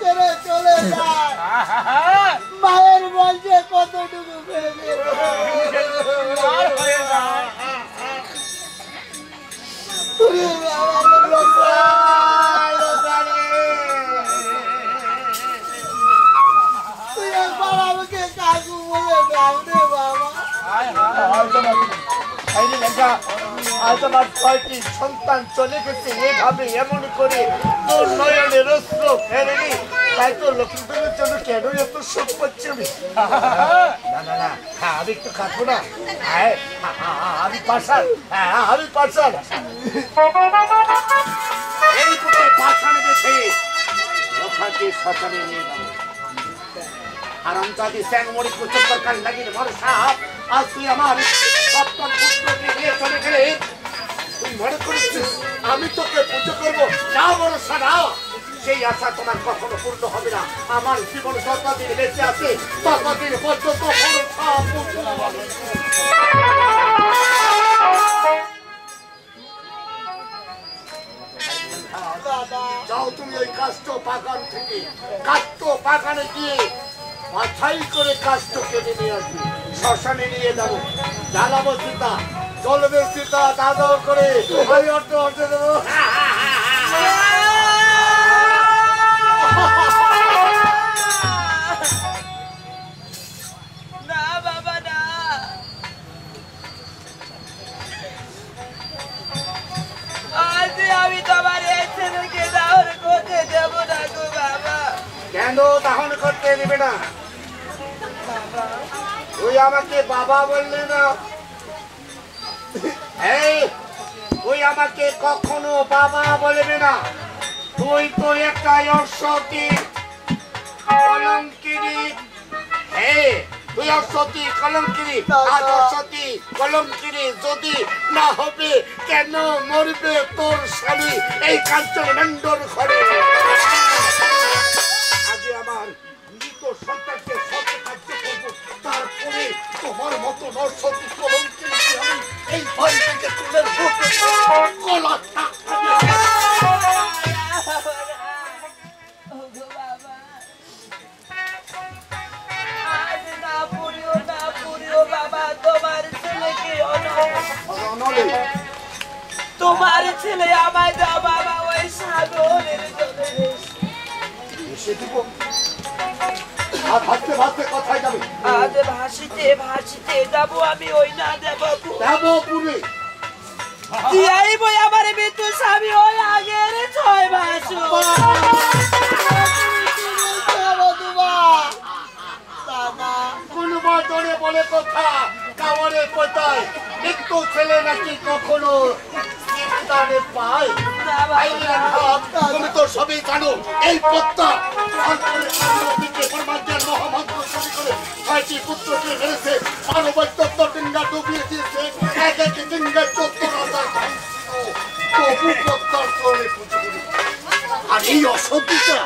ছেড়ে চলে যায় মায়ের মঞ্চে কতটুকু ফেলে তুই একবার আমাকে কাকু বলে ডাক রে বাবা। আজ আমার 6টি সন্তান চলে গেছে এভাবে এমন করে তোর নয়নের অশ্র ফেরেনি, তাই তো লক্ষ্মীদের জন্য কেন এত শোক করছে? না না না, আমি একটু কাঁদবো না, আমি পাশান, আমি পাশান। এই কোথায় পাশানে গেছে ওখানে শ্মশানে নিয়ে যাবো। আরামজাদি স্যাংমরি প্রচুর দরকার লাগিয়ে বড় সাপ, আজ তুই আমার সপ্তম পুত্রকে নিয়ে চলে গেলে তুই মনে করেছিস আমি তোকে পুজো করবো? না ভরসা না, সেই আশা তোমার কখনো পূর্ণ হবে না। আমার জীবন যতদিন বেঁচে আছে ততদিন পর্যন্ত যাও তুমি ওই কাষ্ঠ বাগান থেকে কাষ্ঠ বাগানে গিয়ে মাথাই করে কাষ্ঠ কেটে নিয়ে আসবি, শ্মশানে নিয়ে যাবো, জ্বালাবো সীতা, চলবে সীতা, দাদা করে আমি অর্থ অর্থ দেবো। না বাবা না, আজ আমি তোমার এই ছেলেকে দাহন করতে দেব না গো বাবা। কেন দাহন করতে দিবে না? তুই আমাকে বাবা বললি না? এই তুই আমাকে কখনো বাবা বলবি না, তুই তো একটা অসতী কলঙ্কিনী। তুই অসতী কলঙ্কিনী, আর অসতী কলঙ্কিনী যদি না হবে কেন মরবে তোর স্বামী এই কাঞ্চন মন্ডল ঘরে? আগে আমার মৃত সন্তানকে সত্য কার্য করবো, তারপরে তোমার মতো নরসতী কলঙ্কিনী আমি এই বাড়ি থেকে তুলে গলা তোমার ছেলে আমায় দাও বাবা, ওই সাগরের জলে এসে দিব। আর ভাবতে ভাবতে কোথায় যাবে? আজ ভাসিতে ভাসিতে যাবো আমি ওই না দেবো পুরে দিয়াইব আমার মৃত্যু স্বামী ওই আগের 6 মাস। কোন বাদরে বলে কথা কাওয়ারে কোথায় একটু ছেলে নাকি কখনো পায়? তুমি তো সবই জানো এই পত্তা মহামন্ত্র শুরু করে 6টি পুত্রকে মেরেছে, মানবৈদ্য ডিঙ্গা ডুবিয়ে দিয়েছে, এক এক ডিঙ্গায় 14,000 তবু পত্তার চলে পুজো করি। আর এই অসভ্যতা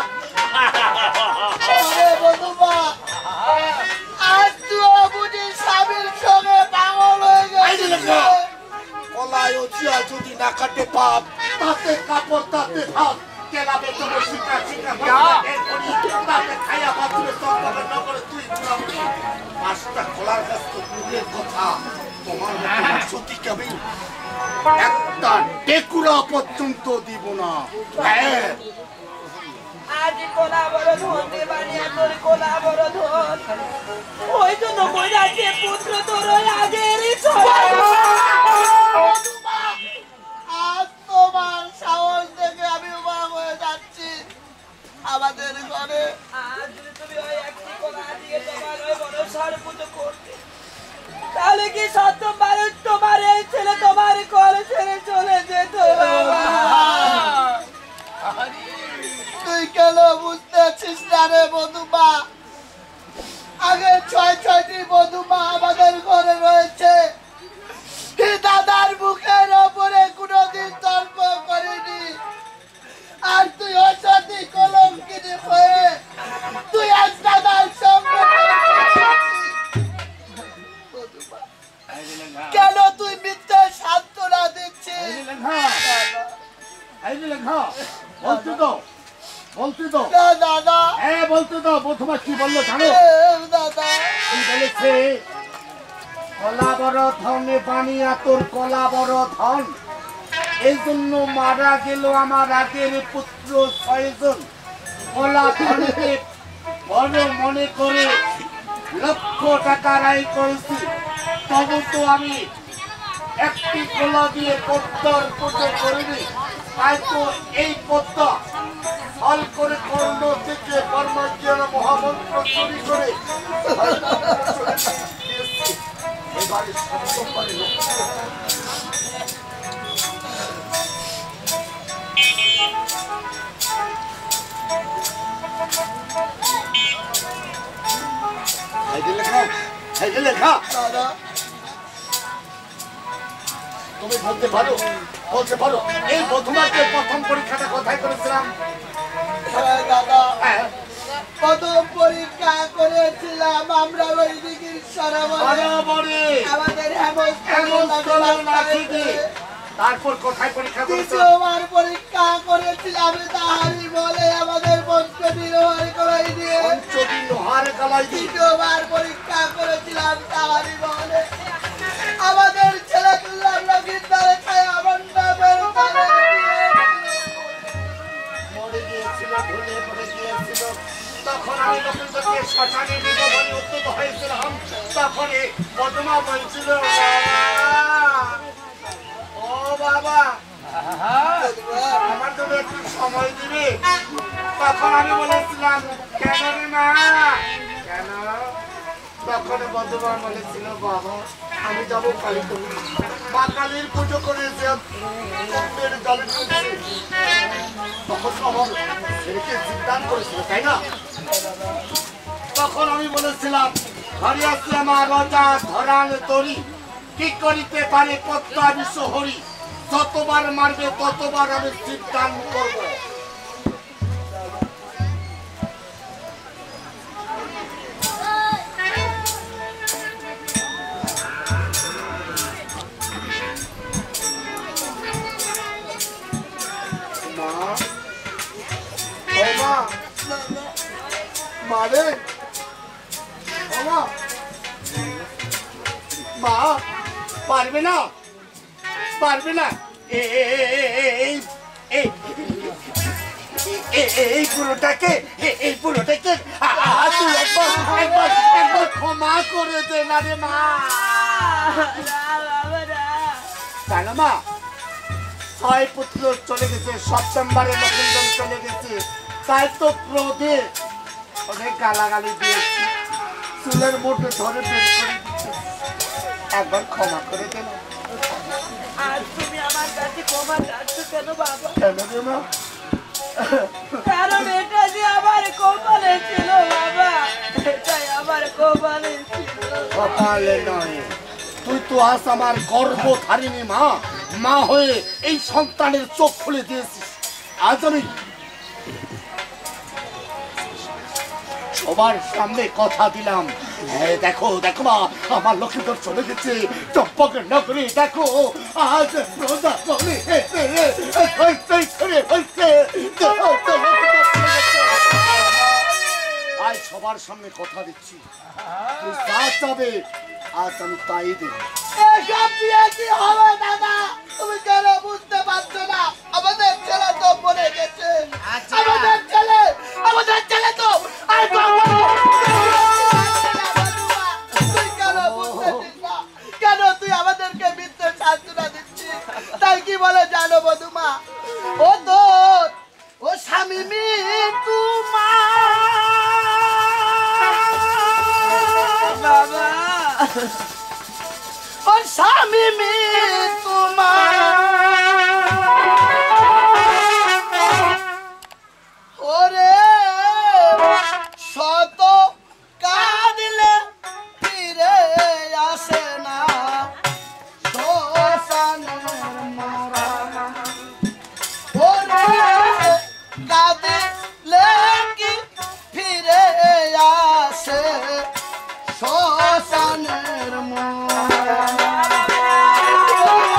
আজ তুই বুঝি স্বামীর সঙ্গে পাগল হয়ে গেছে। কলায় চিয়া যদি না কাটে পাপ, তাতে কাপড় তাতে ভাব, কেলা বেতনে শিকা শিকা তাতে খাইয়া বাথরুমে চক্করে নগরে তুই পাঁচটা খোলার কাছ তো দূরের কথা, তোমার সত্যি কেবল একটা ডেকুরা পর্যন্ত দিব না। আজ কোলা বড় ধন দেবানিয়া তোর কোলা বড় ধন, ওই জন্য বইরা যে পুত্র তোর আগেরই আজ তোমার সাহস দেখে আমি অবাক হয়ে যাচ্ছি। আমাদের ঘরে আজ তুমি ওই একটি কোলা দিয়ে তোমার ওই বড় সার পুজো করতে, তাহলে কি সত্যবার তোমার এই ছেলে তোমার কোলে ছেড়ে চলে যেত? তুই কেন বুঝতেছিস না রে বধুমা? আগে 6টি বধুমা আমাদের ঘরে রয়েছে, দাদার মুখের ওপরে কোনদিন তর্ক করিনি। আর তুই অসতী কলঙ্কিনী হয়ে তুই আজ দাদার সঙ্গে কেন তুই মিথ্যে সান্ত্বনা দিচ্ছিস? বলতে তো না দাদা, হ্যাঁ বলতে তো প্রথমে কি বললো জানো? দাদা কি বলেছে? কলা বড় ধনে বানিয়া তোর কলা বড় ধন, এই জন্য মারা গেল আমার আগের পুত্র 6 জন। কলা ধনকে বড় মনে করে লক্ষ টাকা আয় করেছি, তবু তো আমি একটি কলা দিয়ে পদ্মার পুজো করিনি। তাই তো এই পদ্মা ফল করে কর্ণ থেকে কর্মজ্ঞান মহামন্ত্র চুরি করে এবারে শব্দ করে লেখা। দাদা তুমি বলতে পারো এই প্রথম পরীক্ষাটা কোথায় করেছিলাম? দাদা, হ্যাঁ, প্রথম পরীক্ষা করেছিলাম আমরা ওই দিকের সরোবরে, আমাদের হেমন্তলাল নাথিকে। তারপর কোথায় পরীক্ষা করেছো? দ্বিতীয়বার পরীক্ষা করেছিলাম তাহারি বলে আমাদের পঞ্চমী লোহার কলাই দিয়ে। তৃতীয়বার পরীক্ষা করেছিলাম তাহারি বলে আমাদের ছেলে তুল্লার নদীর ধারে খায় মণ্ডপের তলে মরে গিয়েছিল, ঢলে পড়ে গিয়েছিল। তখন আমি লক্ষ্মীকে শ্মশানে দিব বলে উদ্যত হয়েছিলাম। তখন পদ্মা বলছিল, ও বাবা আমার জন্য একটু সময় দিবে। তখন আমি বলেছিলাম, কেন রে মা, কেন? তখন বধুমা বলেছিল, বাবা আমি যাবো কালী পুজো, মা কালীর পুজো করে জলে ঢুকছি। তখন আমার ছেলেকে সিদ্ধান্ত করেছিল, তাই না? তখন আমি বলেছিলাম, ঘরে আসলে আমার রাজা ধরাল তরি, কি করিতে পারে পদ্মা বিশ্ব হরি, যতবার মারবে ততবার আমি সিদ্ধান্ত করবো। মারে মা পারবে না, পারবে না। এই পুরোটাকে তুই একবার ক্ষমা করে দে না রে মা। কেন মা? 6 পুত্র চলে গেছে, সেপ্টেম্বরে লক্ষ্মীজন চলে গেছে, তাই তো ক্রোধে অনেক গালাগালি দিয়েছি, চুলের মুঠে ধরে বের করে দিচ্ছে। একবার ক্ষমা করে দেন। আর তুমি আমার কাছে ক্ষমা চাচ্ছ কেন বাবা? কেন রে মা? কারণ এটা যে আমার কপালে ছিল বাবা, এটাই আমার কপালে ছিল। কপালে নয়, তুই তো আজ আমার গর্ভধারিণী মা, মা হয়ে এই সন্তানের চোখ খুলে দিয়েছিস। আজ আমি সবার সামনে কথা দিলাম, দেখো দেখো মা, আমার লক্ষ্মীধর চলে গেছে চম্পকের নগরে। দেখো আজ আজ সবার সামনে কথা দিচ্ছি, তুই যা চাবে আজ আমি তাই দেব। এসব দিয়ে কি হবে দাদা? তুমি কেন বুঝতে পারছো না? আমাদের ছেলে তো মরে গেছে। আমাদের ছেলে তো আর তুই কেন বুঝতেছিস না? কেন তুই আমাদেরকে মিথ্যে সান্ত্বনা দিচ্ছিস? তাই কি বলে জানো বধুমা? ও তোর ও স্বামী বাবা ও স্বামী তোমার ওরে শত কাঁদিলে ফিরে আসে না শ্মশানের মরা। ওরে কাঁদিলে কি ফিরে আসে শ্মশানের মরা।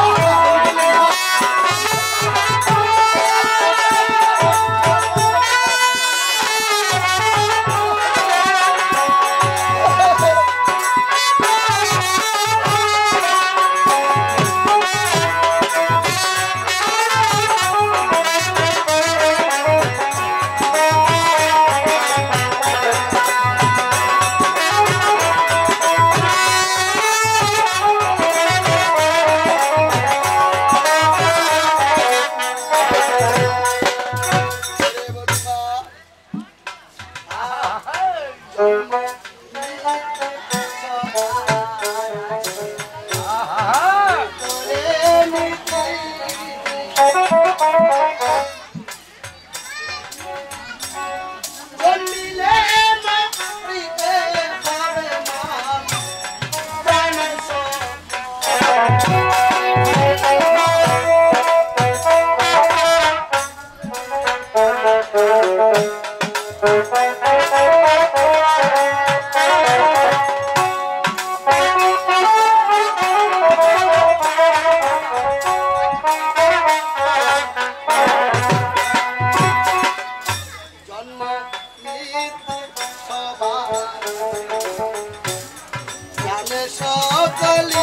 কলি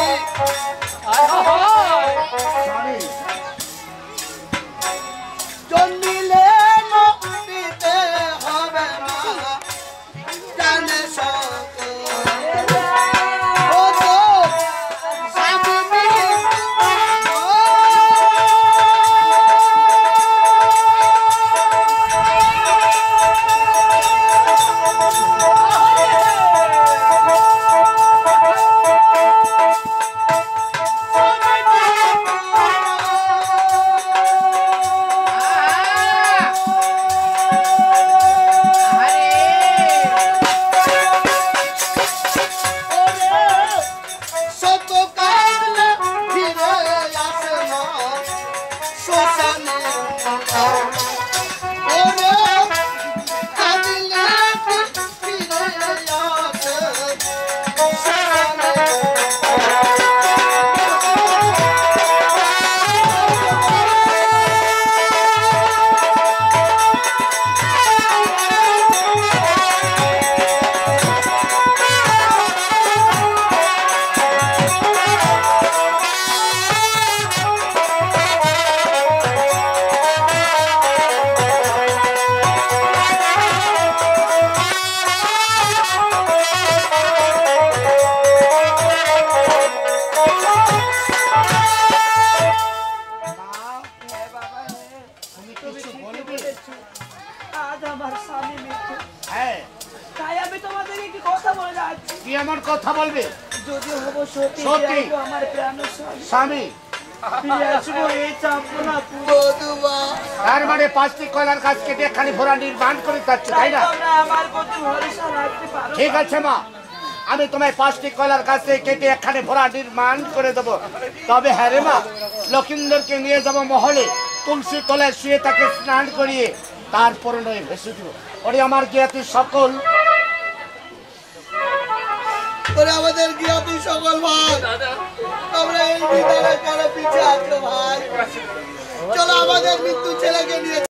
স্বামী জন্মিলে নদীতে হবে না জানে সকল ও তো স্বামী শত কাঁদলে ফিরে আসে না শ্মশানে ওরে কাঁদলে ফিরে আসে শ্মশানে তুমি তুমি কিছু ঠিকই বলবে বলেছো। আজ আমার স্বামী মৃত্যু, হ্যাঁ তাই আমি তোমাদেরকে কি কথা বলে যাচ্ছি। কি এমন কথা বলবে যদি হবো সত্যি সত্যি। ফিরে আসবো আমার প্রাণের স্বামী, স্বামী ফিরে আসবো এই চাপনা বধুমা তার মানে 5টি কয়লার গাছ কেটে এখানে ভরা নির্মাণ করে যাচ্ছ তাই না তোমরা আমার প্রতি ভরসা রাখতে পারো। ঠিক আছে মা আমি তোমায় 5টি কয়লার গাছ কেটে এখানে ভরা নির্মাণ করে দেবো তবে হ্যাঁ রে মা লক্ষিন্দরকে নিয়ে যাবো মহলে তুলসী তলায় শুয়ে তাকে স্নান করিয়ে তারপরে নয় ভেসে দিব ওরে আমার জ্ঞাতি সকল করে আমাদের জ্ঞাতি সকল ভাই তোমরা এই বিদ্যালয় কেন পিছিয়ে আছো ভাই চলো আমাদের মৃত্যু ছেলেকে নিয়ে